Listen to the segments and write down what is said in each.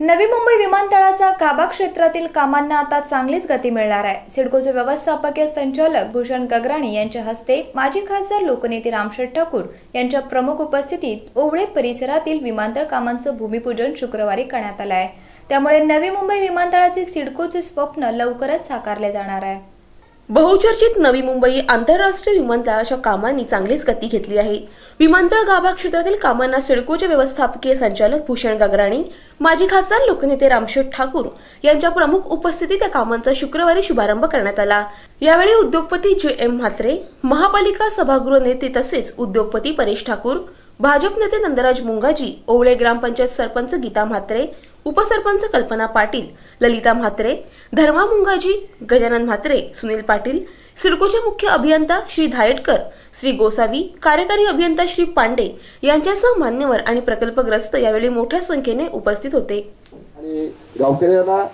नवी मुंबई विमानतळाचा काबा क्षेत्रातील कामांना आता चांगलीच गती मिळणार आहे। सिडकोचे व्यवस्थापकीय संचालक भूषण गगराणी यांच्या हस्ते माजी खासदार लोकनेते रामशेठ ठाकूर यांच्या प्रमुख उपस्थितीत ओवळे परिसरातील विमानतळ कामांचं भूमिपूजन शुक्रवारी करण्यात आलं आहे। त्यामुळे नवी मुंबई विमानतळाचे सिडकोचे स्वप्न लवकरच साकारले जाणार आहे। बहुचर्चित नवी मुंबई आंतरराष्ट्रीय विमानतळाच्या कामांनी चांगलीच गती घेतली आहे। विमानतळ गाभा क्षेत्रातील कामांना सिडकोचे व्यवस्थापकीय संचालक भूषण गगराणी, माजी खासदार लोकनेते रामशेठ ठाकूर यांच्या प्रमुख उपस्थितीत या कामांचा शुक्रवारी शुभारंभ करण्यात आला। यावेळी उद्योगपती जे.एम. म्हात्रे, महापालिका सभागृह नेते तसेच उद्योगपती परेश ठाकूर, भाजप नेते नंदराज मुंगाजी, ओवळे ग्रामपंचायत सरपंच गीता म्हात्रे, उपसरपंच कल्पना पाटील, ललिता म्हात्रे, धर्मा मुंगाजी, गजानन म्हात्रे, सुनील पाटील, सिडकोचे मुख्य अभियंता श्री धायटकर, श्री गोसावी, कार्यकारी अभियंता श्री पांडे यांच्यासह मान्यवर आणि प्रकल्पग्रस्त यावेळी मोठ्या संख्येने उपस्थित होते। आणि गावकऱ्यांना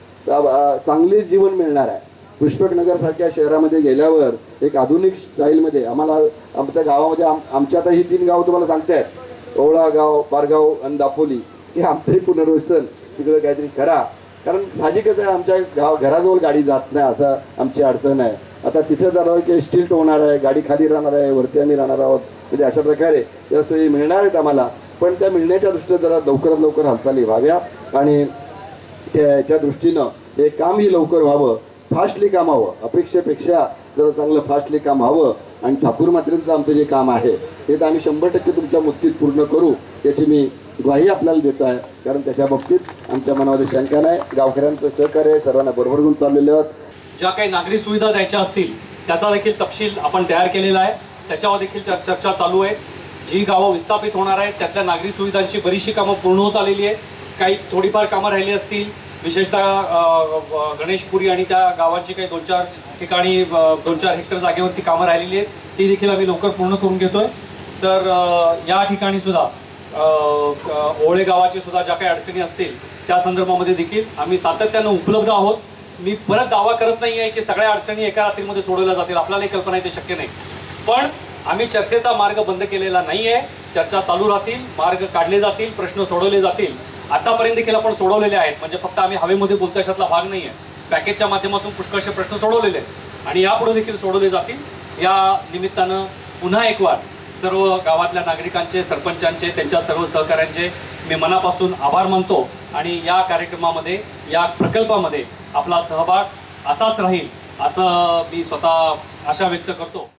चांगले जीवन मिळणार आहे। पुष्पकनगर सारख्या शहरामध्ये गेल्यावर एक आधुनिक स्टाईलमध्ये आम्हाला आमच्या गावामध्ये आमच्या ही 3 गाव तुम्हाला सांगतायत, ओवळा गाव, पारगाव आणि दापोली, हे आमचंही पुनर्वसन तिकडे काहीतरी करा। कारण साहजिकच आहे, आमच्या घराजवळ गाडी जात नाही असं आमची अडचण आहे। आता तिथे झालं की स्टिल्ट होणार आहे, गाडी खाली राहणार आहे, वरती आम्ही राहणार आहोत, म्हणजे अशा प्रकारे या सोयी मिळणार आहेत आम्हाला। पण त्या मिळण्याच्या दृष्टीने जरा लवकरात लवकर हालचाली व्हाव्या आणि त्याच्या दृष्टीनं हे कामही लवकर व्हावं, फास्टली काम व्हावं, अपेक्षेपेक्षा जरा चांगलं फास्टली काम व्हावं। आणि ठाकूर मात्रेंचं आमचं जे काम आहे ते तर आम्ही 100% तुमच्या मुक्तीत पूर्ण करू याची मी ग्वाही आपल्याला देतो आहे। कारण त्याच्या बाबतीत आमच्या मनामध्ये शंका नाही, गावकऱ्यांचं सहकार्य सर्वांना बरोबर घेऊन चाललेले आहोत। ज्या काही नागरी सुविधा द्यायच्या असतील त्याचा देखील तपशील आपण तयार केलेला आहे, त्याच्यावर देखील चर्चा चालू आहे। जी गावं विस्थापित होणार आहेत त्यातल्या नागरी सुविधांची बरीचशी कामं पूर्ण होत आलेली आहे, काही थोडीफार कामं राहिली असतील, विशेषतः गणेशपुरी आणि त्या गावांची काही 2-4 ठिकाणी 2-4 हेक्टर जागेवरती कामं राहिलेली आहेत, ती देखील आम्ही लवकर पूर्ण करून घेतोय। तर या ठिकाणी सुद्धा ओवळे गावाची सुद्धा ज्या काही अडचणी असतील त्या संदर्भामध्ये देखील आम्ही सातत्याने उपलब्ध आहोत। मी परत दावा करत नाही आहे की सगळ्या अडचणी एका रात्रीमध्ये सोडवल्या जातील, आपल्यालाही कल्पना आहे ते शक्य नाही, पण आम्ही चर्चेचा मार्ग बंद केलेला नाही आहे। चर्चा चालू राहतील, मार्ग काढले जातील, प्रश्न सोडवले जातील। आतापर्यंत देखील आपण सोडवलेले आहेत, म्हणजे फक्त आम्ही हवेमध्ये बोलतो अशातला भाग नाही आहे। पॅकेजच्या माध्यमातून पुष्कळसे प्रश्न सोडवलेले आहेत आणि यापुढे देखील सोडवले जातील। या निमित्तानं पुन्हा एक वार सर्व गावातल्या नागरिकांचे, सरपंचांचे, त्यांच्या सर्व सहकाऱ्यांचे मी मनापासून आभार मानतो आणि या कार्यक्रमामध्ये, या प्रकल्पामध्ये आपला सहभाग असाच राहील असं मी स्वतः आशा व्यक्त करतो।